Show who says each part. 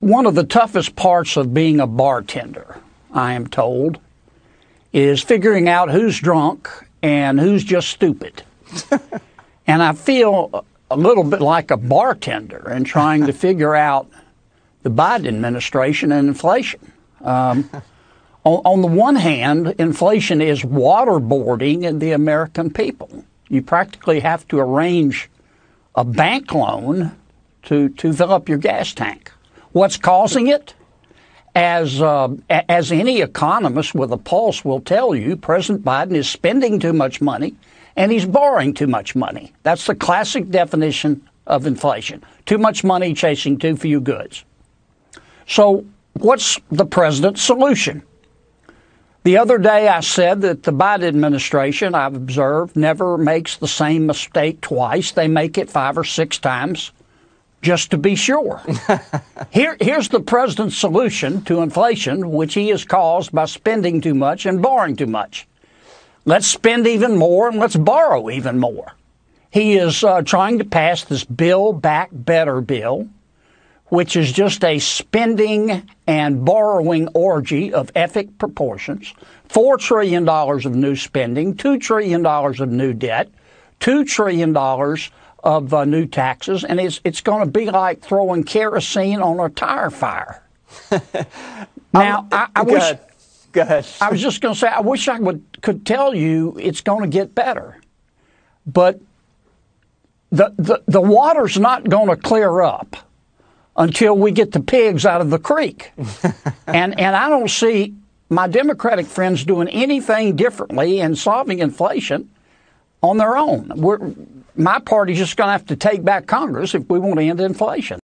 Speaker 1: One of the toughest parts of being a bartender, I am told, is figuring out who's drunk and who's just stupid. And I feel a little bit like a bartender in trying to figure out the Biden administration and inflation. On the one hand, inflation is waterboarding the American people. You practically have to arrange a bank loan to fill up your gas tank. What's causing it? As any economist with a pulse will tell you, President Biden is spending too much money and he's borrowing too much money. That's the classic definition of inflation. Too much money chasing too few goods. So what's the president's solution? The other day I said that the Biden administration, I've observed, never makes the same mistake twice. They make it 5 or 6 times just to be sure. Here's the president's solution to inflation, which he has caused by spending too much and borrowing too much. Let's spend even more and let's borrow even more. He is trying to pass this Build Back Better bill, which is just a spending and borrowing orgy of epic proportions. $4 trillion of new spending, $2 trillion of new debt, $2 trillion of new taxes, and it's going to be like throwing kerosene on a tire fire. Now, I wish.
Speaker 2: Go ahead.
Speaker 1: I was just going to say, I wish I could tell you it's going to get better, but the water's not going to clear up until we get the pigs out of the creek. and I don't see my Democratic friends doing anything differently in solving inflation on their own. My party's just going to have to take back Congress if we want to end inflation.